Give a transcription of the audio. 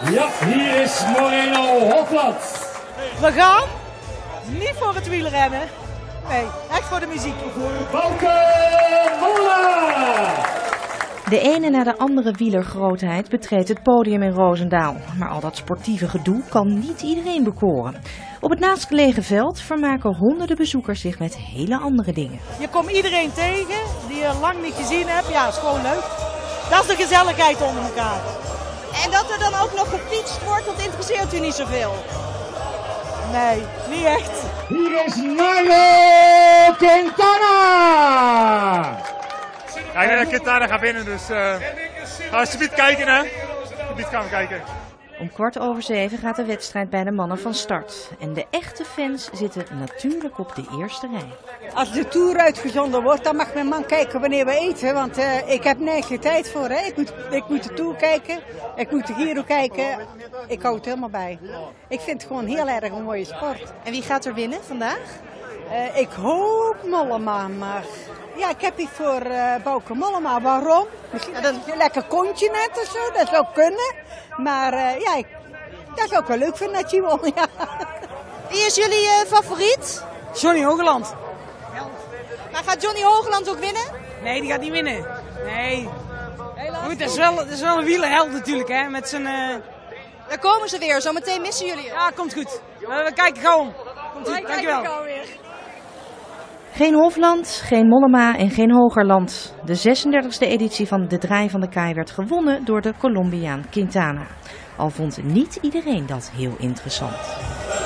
Ja, hier is Moreno Hofland. We gaan niet voor het wielrennen. Nee, echt voor de muziek. Bouke Mollema. De ene na de andere wielergrootheid betreedt het podium in Roosendaal. Maar al dat sportieve gedoe kan niet iedereen bekoren. Op het naastgelegen veld vermaken honderden bezoekers zich met hele andere dingen. Je komt iedereen tegen die je lang niet gezien hebt. Ja, is gewoon leuk. Dat is de gezelligheid onder elkaar. En dat er dan ook nog gefietst wordt, dat interesseert u niet zoveel? Nee, niet echt. Hier is Nairo Quintana. Ja, ik denk dat Quintana gaat winnen, dus gaan we alsjeblieft kijken, hè? Alsjeblieft gaan we kijken. Om 6:15 gaat de wedstrijd bij de mannen van start. En de echte fans zitten natuurlijk op de eerste rij. Als de Tour uitgezonden wordt, dan mag mijn man kijken wanneer we eten. Want ik heb nergens tijd voor. Hè. Ik moet de Tour kijken, ik moet de Giro kijken. Ik hou het helemaal bij. Ik vind het gewoon heel erg een mooie sport. En wie gaat er winnen vandaag? Ik hoop Mollema, maar ja, ik heb hier voor Bouke Mollema. Waarom? Misschien dat een lekker kontje net of zo, dat zou kunnen. Maar ja, dat zou ik wel leuk vinden dat je won. Ja. Wie is jullie favoriet? Johnny Hogeland. Maar gaat Johnny Hogeland ook winnen? Nee, die gaat niet winnen. Nee. Goed, dat is wel een wielerheld natuurlijk, hè. Met zijn... Daar komen ze weer, zometeen missen jullie. Ja, komt goed. We kijken gauw om. Komt goed, dankjewel. Geen Hofland, geen Mollema en geen Hogerland. De 36e editie van de Draai van de Kaai werd gewonnen door de Colombiaan Quintana. Al vond niet iedereen dat heel interessant.